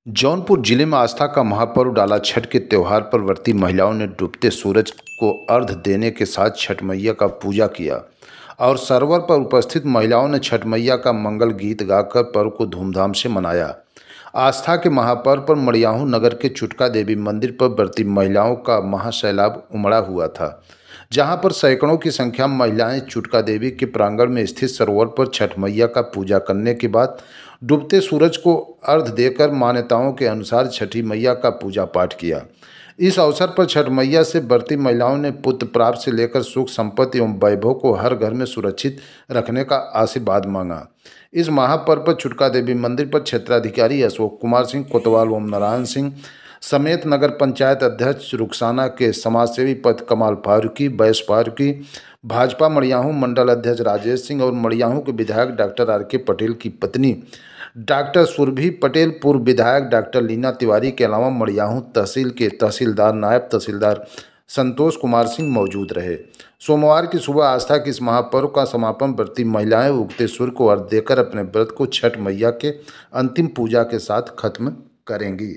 जौनपुर जिले में आस्था का महापर्व डाला छठ के त्योहार पर व्रती महिलाओं ने डूबते सूरज को अर्घ्य देने के साथ छठ मैया का पूजा किया और सरोवर पर उपस्थित महिलाओं ने छठ मैया का मंगल गीत गाकर पर्व को धूमधाम से मनाया। आस्था के महापर्व पर मड़ियाहू नगर के चुटका देवी मंदिर पर व्रती महिलाओं का महासैलाब उमड़ा हुआ था, जहां पर सैकड़ों की संख्या में महिलाएं चुटका देवी के प्रांगण में स्थित सरोवर पर छठ मैया का पूजा करने के बाद डूबते सूरज को अर्घ्य देकर मान्यताओं के अनुसार छठी मैया का पूजा पाठ किया। इस अवसर पर छठ मैया से व्रती महिलाओं ने पुत्र प्राप्त से लेकर सुख संपत्ति एवं वैभव को हर घर में सुरक्षित रखने का आशीर्वाद मांगा। इस महापर्व पर चुटका देवी मंदिर पर क्षेत्राधिकारी अशोक कुमार सिंह कोतवाल, ओम नारायण सिंह समेत नगर पंचायत अध्यक्ष रुखसाना के समाजसेवी पद कमाल फारूकी, बैस फारूकी, भाजपा मड़ियाहू मंडल अध्यक्ष राजेश सिंह और मड़ियाहू के विधायक डॉक्टर आर के पटेल की पत्नी डॉक्टर सुरभि पटेल, पूर्व विधायक डॉक्टर लीना तिवारी के अलावा मड़ियाहू तहसील के तहसीलदार, नायब तहसीलदार संतोष कुमार सिंह मौजूद रहे। सोमवार की सुबह आस्था के इस महापर्व का समापन व्रती महिलाएं उगते सूर्य को अर्घ्य देकर अपने व्रत को छठ मैया के अंतिम पूजा के साथ खत्म करेंगी।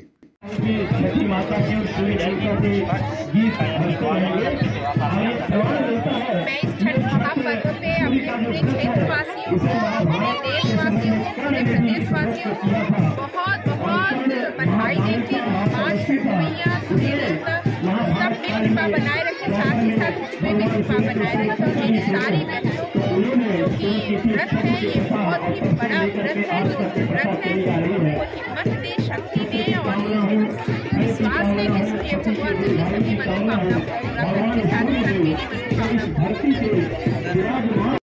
मैं इस छठ महापर्व पे अपने पूरे क्षेत्रवासियों को, अपने देशवासियों को, पूरे प्रदेशवासियों को बहुत बहुत बधाई देती हूँ। माँ छठ मैया सब में कृपा बनाए रखे, साथ ही साथ मुझमें भी कृपा बनाए रखे और मेरी सारी बहनों को जो कि व्रत है, ये बहुत ही बड़ा व्रत है, जो व्रत है वो हिम्मत दे, शक्ति दे और विश्वास है कि सूर्य भगवान उनकी सभी मनोकामना पूरा करेंगे, साथ ही साथ मेरी मनोकामना पूरी करेंगे।